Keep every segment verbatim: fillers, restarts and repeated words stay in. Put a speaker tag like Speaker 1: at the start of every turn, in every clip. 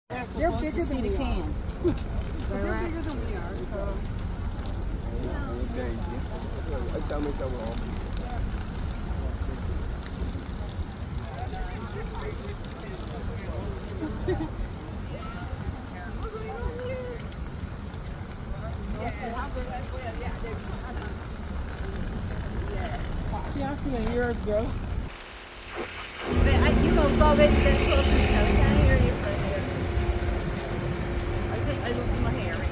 Speaker 1: They're bigger than we can. They're bigger than we are. So. See, I see in yours, girl.
Speaker 2: You gonna go very very close to each other. I can't hear you from here. I think I lose my hearing.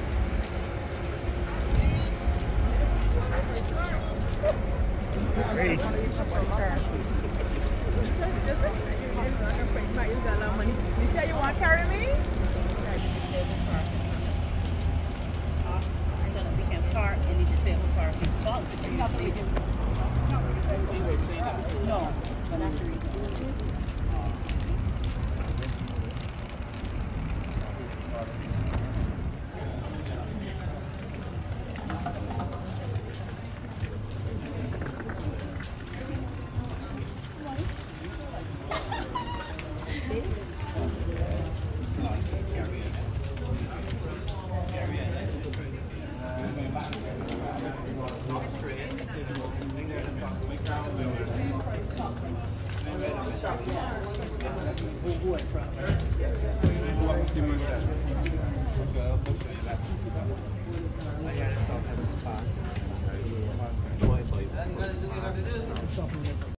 Speaker 2: Hey. You got a lot of money. You sure you want to carry me? So that we can park in the disabled parking spots. But you have to do. No, but that's the reason.
Speaker 3: I